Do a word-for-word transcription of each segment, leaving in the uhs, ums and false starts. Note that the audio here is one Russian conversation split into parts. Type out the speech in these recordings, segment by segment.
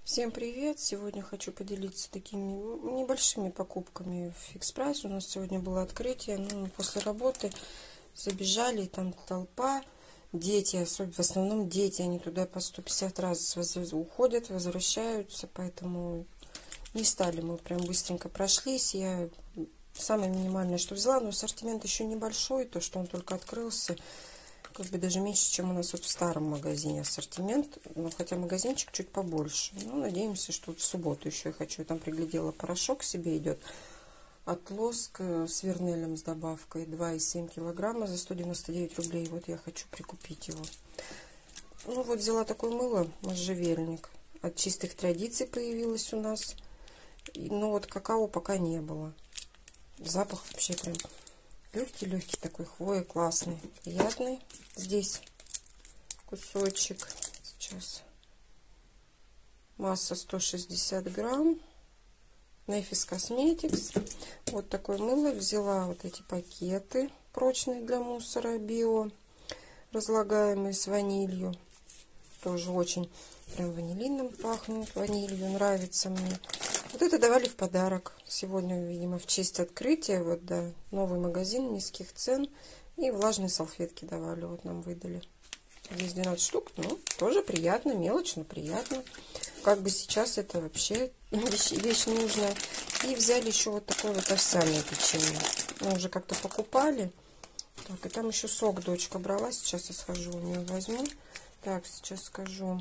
Всем привет! Сегодня хочу поделиться такими небольшими покупками в Фикс Прайс. У нас сегодня было открытие, ну, после работы забежали, и там толпа, дети, особенно в основном дети, они туда по сто пятьдесят раз уходят, возвращаются, поэтому не стали мы, прям быстренько прошлись. Я самое минимальное, что взяла, но ассортимент еще небольшой, то, что он только открылся, как бы даже меньше, чем у нас вот в старом магазине ассортимент, но хотя магазинчик чуть побольше. Ну, надеемся, что в субботу еще я хочу. Я там приглядела, порошок себе идет от Лоск с вернелем с добавкой два и семь килограмма за сто девяносто девять рублей. Вот я хочу прикупить его. Ну вот взяла такое мыло, можжевельник. От Чистых Традиций появилось у нас. Но вот какао пока не было. Запах вообще прям легкий-легкий такой, хвоя классный, приятный. Здесь кусочек, сейчас масса сто шестьдесят грамм, Nefis Cosmetics. Вот такое мыло взяла, вот эти пакеты прочные для мусора, био, разлагаемые с ванилью. Тоже очень прям ванилином пахнет, ванилью, нравится мне. Вот это давали в подарок. Сегодня, видимо, в честь открытия. Вот, да, новый магазин низких цен. И влажные салфетки давали. Вот нам выдали. Здесь двенадцать штук. Ну, тоже приятно, мелочь, но приятно. Как бы сейчас это вообще вещь, вещь нужная. И взяли еще вот такое вот овсяное печенье. Мы уже как-то покупали. Так, и там еще сок дочка брала. Сейчас я схожу, у нее возьму. Так, сейчас скажу.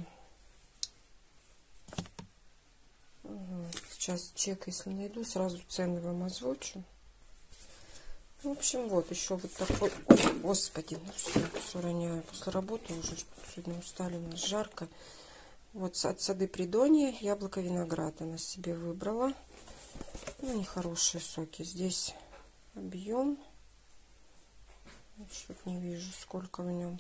Сейчас чек, если найду, сразу цены вам озвучу. В общем, вот еще вот такой. Ой, господи, ну все, все роняю. После работы уже сегодня устали, у нас жарко. Вот от Сады Придонья яблоко виноград она себе выбрала. Ну, нехорошие соки. Здесь объем. Что-то не вижу, сколько в нем.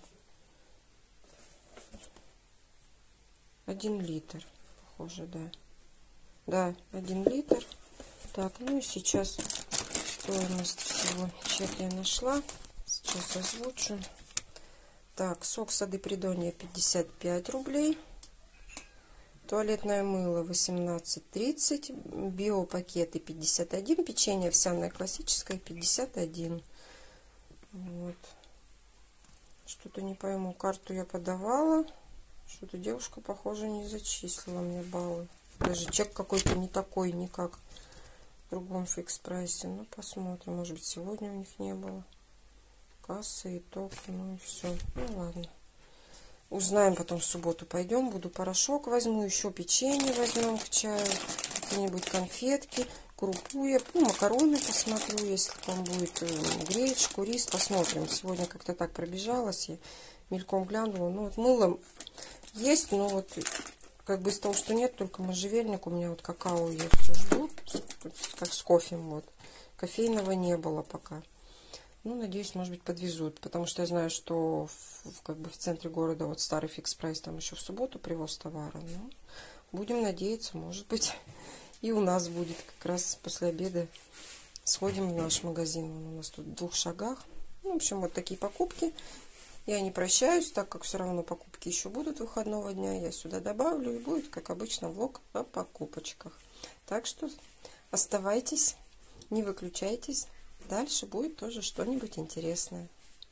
Один литр, похоже, да. Да, один литр. Так, ну и сейчас стоимость всего. Чек я нашла. Сейчас озвучу. Так, сок Сады Придонья пятьдесят пять рублей. Туалетное мыло восемнадцать тридцать. Биопакеты пятьдесят один. Печенье овсяное классическое пятьдесят один. Вот. Что-то не пойму. Карту я подавала. Что-то девушка, похоже, не зачислила мне баллы. Даже чек какой-то не такой, не как в другом Фикс Прайсе. Ну, посмотрим. Может быть, сегодня у них не было. Касса, итог, ну и все. Ну, ладно. Узнаем потом в субботу. Пойдем, буду порошок возьму. Еще печенье возьмем к чаю. Какие-нибудь конфетки. Крупу я. Ну, макароны посмотрю, если там будет гречку, рис. Посмотрим. Сегодня как-то так пробежалась. Я мельком глянула. Ну, вот мыло есть, но вот... Как бы из того, что нет, только можжевельник. У меня вот какао я все жду, как с кофе. Вот. Кофейного не было пока. Ну, надеюсь, может быть, подвезут. Потому что я знаю, что в, как бы в центре города вот старый Фикс Прайс, там еще в субботу привоз товара. Ну, будем надеяться, может быть, и у нас будет как раз после обеда. Сходим в наш магазин. Он у нас тут в двух шагах. Ну, в общем, вот такие покупки. Я не прощаюсь, так как все равно покупки еще будут выходного дня. Я сюда добавлю, и будет, как обычно, влог о покупочках. Так что оставайтесь, не выключайтесь. Дальше будет тоже что-нибудь интересное.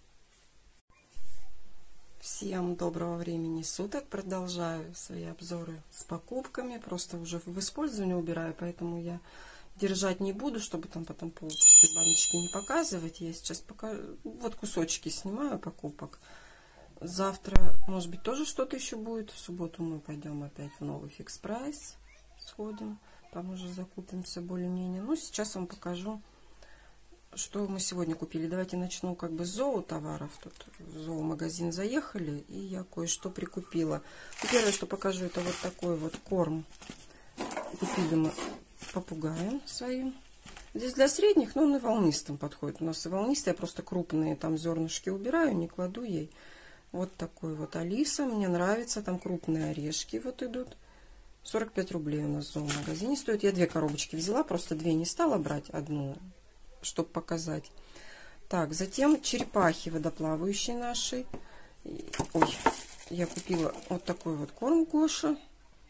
Всем доброго времени суток. Продолжаю свои обзоры с покупками. Просто уже в использовании убираю, поэтому я держать не буду, чтобы там потом полупустые баночки не показывать. Я сейчас пока вот кусочки снимаю покупок. Завтра, может быть, тоже что-то еще будет. В субботу мы пойдем опять в новый Фикс Прайс. Сходим. Там уже закупимся более-менее. Ну, сейчас вам покажу, что мы сегодня купили. Давайте начну как бы с зоотоваров. Тут в зоомагазин заехали, и я кое-что прикупила. Первое, что покажу, это вот такой вот корм. Купили мы попугаем своим. Здесь для средних, но он и волнистым подходит. У нас и волнистые, я просто крупные там зернышки убираю, не кладу ей. Вот такой вот Алиса, мне нравится, там крупные орешки вот идут. сорок пять рублей у нас в зоомагазине стоит. Я две коробочки взяла, просто две не стала брать, одну, чтобы показать. Так, затем черепахи водоплавающие наши. Ой, я купила вот такой вот корм Гоша.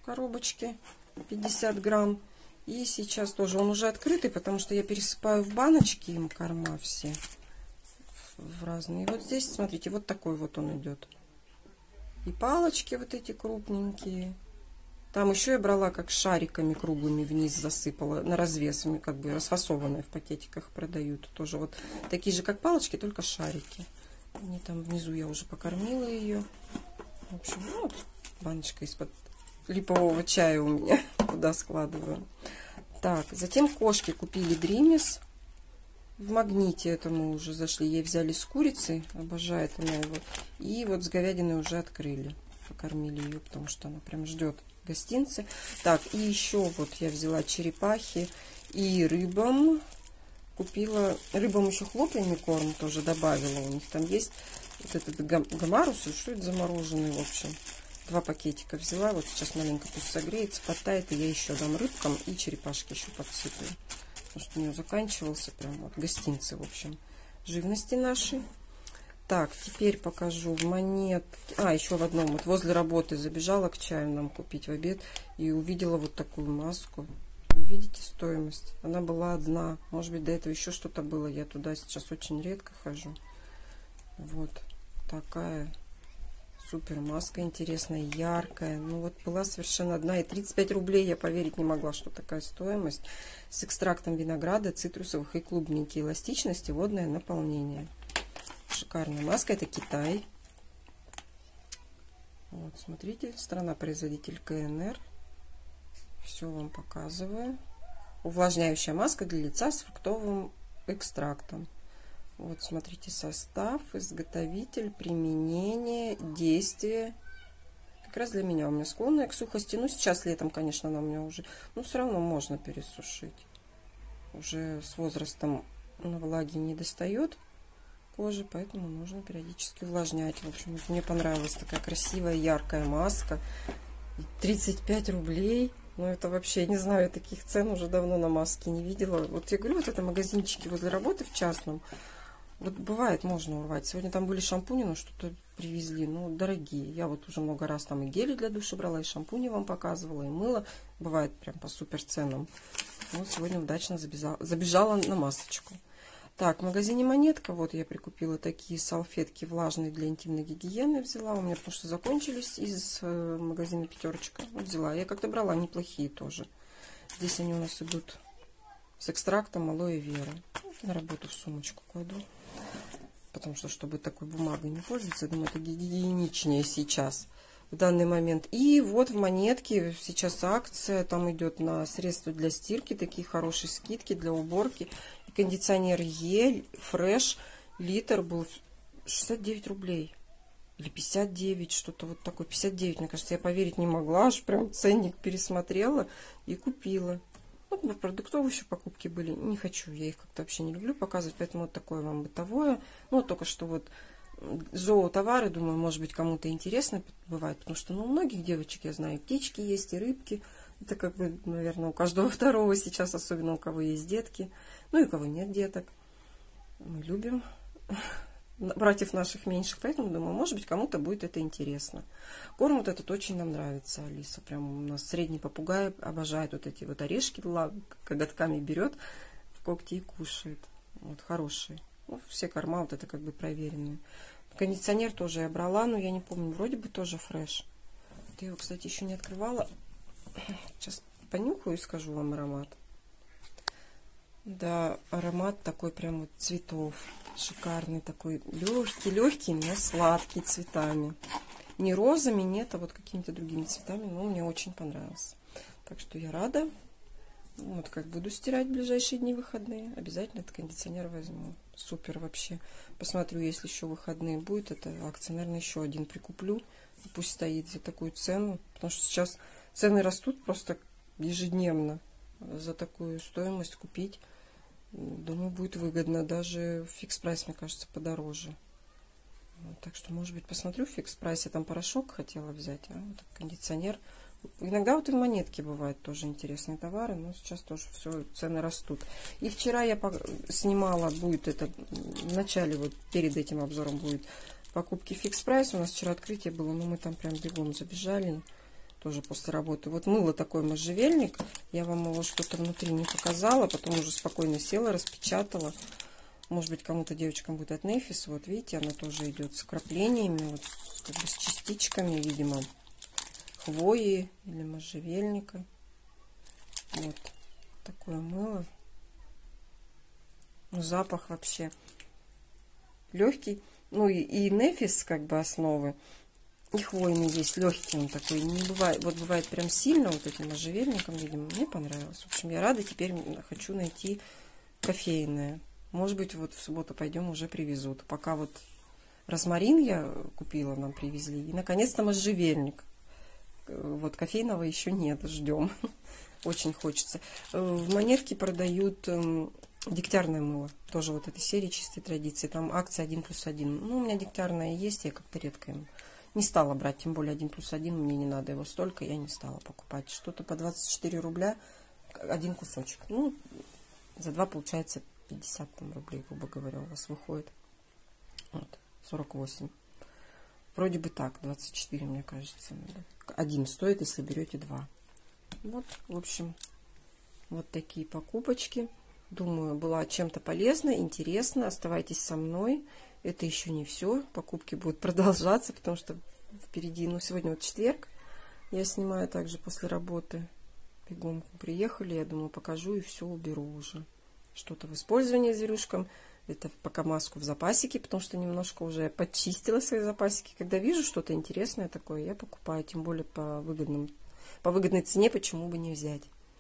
коробочке пятьдесят грамм. И сейчас тоже он уже открытый, потому что я пересыпаю в баночки им корма все в разные. Вот здесь, смотрите, вот такой вот он идет. И палочки вот эти крупненькие. Там еще я брала как шариками круглыми вниз засыпала, на развес, как бы расфасованные в пакетиках продают. Тоже вот такие же, как палочки, только шарики. Они там внизу, я уже покормила ее. В общем, ну, вот баночка из-под липового чая у меня, куда складываю. Так, затем кошки купили Дримис. В магните это мы уже зашли. Ей взяли с курицей, обожает она его. И вот с говядиной уже открыли. Покормили ее, потому что она прям ждет гостинцы. Так, и еще вот я взяла черепахи и рыбам. Купила рыбам еще хлопьями корм тоже добавила. У них там есть вот этот гамарус, что это замороженный, в общем. Два пакетика взяла. Вот сейчас маленько пусть согреется, подтает, и я еще дам рыбкам и черепашки еще подсыплю. Потому что у нее заканчивался прям вот гостинцы, в общем, живности нашей. Так, теперь покажу в монет. А, еще в одном. Вот возле работы забежала к чаю нам купить в обед и увидела вот такую маску. Вы видите стоимость? Она была одна. Может быть, до этого еще что-то было. Я туда сейчас очень редко хожу. Вот такая супер маска интересная, яркая. Ну вот была совершенно одна. И тридцать пять рублей, я поверить не могла, что такая стоимость. С экстрактом винограда, цитрусовых и клубники. Эластичность и водное наполнение. Шикарная маска. Это Китай. Вот, смотрите. Страна-производитель КНР. Все вам показываю. Увлажняющая маска для лица с фруктовым экстрактом. Вот, смотрите, состав, изготовитель, применение, действие. Как раз для меня. У меня склонная к сухости. Ну, сейчас летом, конечно, она у меня уже... Но все равно можно пересушить. Уже с возрастом на влаге не достает кожи, поэтому нужно периодически увлажнять. В общем, мне понравилась такая красивая, яркая маска. тридцать пять рублей. Ну, это вообще, я не знаю, таких цен уже давно на маски не видела. Вот я говорю, вот это магазинчики возле работы в частном. Вот бывает, можно урвать. Сегодня там были шампуни, но что-то привезли, ну, дорогие. Я вот уже много раз там и гели для душа брала, и шампуни вам показывала, и мыло. Бывает прям по супер ценам. Вот сегодня удачно забежала, забежала на масочку. Так, в магазине Монетка, вот я прикупила такие салфетки влажные для интимной гигиены. Взяла у меня, потому что закончились из э, магазина Пятерочка. Вот взяла. Я как-то брала неплохие тоже. Здесь они у нас идут с экстрактом алоэ вера. На работу в сумочку кладу. Потому что, чтобы такой бумагой не пользоваться, я думаю, это гигиеничнее сейчас, в данный момент. И вот в Монетке сейчас акция, там идет на средства для стирки, такие хорошие скидки для уборки. И кондиционер Ель, Фреш, литр был шестьдесят девять рублей. Или пятьдесят девять, что-то вот такое, пятьдесят девять, мне кажется, я поверить не могла, аж прям ценник пересмотрела и купила. Ну, продуктовые еще покупки были. Не хочу, я их как-то вообще не люблю показывать, поэтому вот такое вам бытовое. Ну, только что вот зоотовары, думаю, может быть, кому-то интересно бывает, потому что, ну, у многих девочек, я знаю, птички есть, и рыбки. Это как бы, наверное, у каждого второго сейчас, особенно у кого есть детки. Ну, и у кого нет деток. Мы любим братьев наших меньших, поэтому, думаю, может быть, кому-то будет это интересно. Корм вот этот очень нам нравится, Алиса. Прям у нас средний попугай обожает вот эти вот орешки, коготками берет в когти и кушает. Вот хорошие. Ну, все корма вот это как бы проверенные. Кондиционер тоже я брала, но я не помню, вроде бы тоже фреш. Вот я его, кстати, еще не открывала. Сейчас понюхаю и скажу вам аромат. Да, аромат такой прям вот цветов. Шикарный такой, легкий, легкий, но сладкий цветами. Не розами, нет, а вот какими-то другими цветами. Но мне очень понравился. Так что я рада. Вот как буду стирать в ближайшие дни выходные. Обязательно этот кондиционер возьму. Супер вообще. Посмотрю, если еще выходные будет. Это акция, наверное, еще один прикуплю. Пусть стоит за такую цену. Потому что сейчас цены растут просто ежедневно. За такую стоимость купить, думаю, будет выгодно. Даже в фикс-прайс, мне кажется, подороже. Вот, так что, может быть, посмотрю в фикс-прайсе. Там порошок хотела взять, а вот кондиционер. Иногда вот и в Монетке бывают тоже интересные товары, но сейчас тоже все, цены растут. И вчера я снимала, будет это, в начале, вот перед этим обзором будет покупки фикс-прайс. У нас вчера открытие было, но мы там прям бегом забежали. тоже после работы. Вот мыло такой можжевельник. Я вам его что-то внутри не показала, потом уже спокойно села, распечатала. Может быть, кому-то девочкам будет от Нефис. Вот видите, она тоже идет с краплениями, вот как бы с частичками, видимо, хвои или можжевельника. Вот такое мыло. Ну, запах вообще легкий. Ну и, и Нефис как бы основы. И хвойный есть, легкий он такой. Не бывает, вот бывает прям сильно вот этим можжевельником, видимо, мне понравилось. В общем, я рада, теперь хочу найти кофейное. Может быть, вот в субботу пойдем, уже привезут. Пока вот розмарин я купила, нам привезли. И, наконец-то, можжевельник. Вот кофейного еще нет, ждем. Очень хочется. В Монетке продают дегтярное мыло. Тоже вот этой серии чистой традиции. Там акция один плюс один. Ну, у меня дегтярное есть, я как-то редко им не стала брать. Тем более один плюс один, мне не надо его столько, я не стала покупать. Что-то по двадцать четыре рубля один кусочек. Ну, за два получается пятьдесят там, рублей, грубо говоря, у вас выходит. Вот, сорок восемь. Вроде бы так, двадцать четыре, мне кажется. Один стоит, если берете два. Вот, в общем, вот такие покупочки. Думаю, была чем-то полезна, интересна. Оставайтесь со мной. Это еще не все. Покупки будут продолжаться, потому что впереди, ну, сегодня вот четверг. Я снимаю также после работы. Бегом приехали, я думаю, покажу и все уберу уже. Что-то в использовании зверюшкам. Это пока маску в запасике, потому что немножко уже подчистила свои запасики. Когда вижу что-то интересное такое, я покупаю, тем более по выгодным, по выгодной цене, почему бы не взять.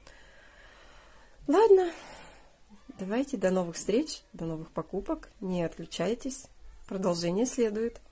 Ладно, давайте до новых встреч, до новых покупок. Не отключайтесь, продолжение следует.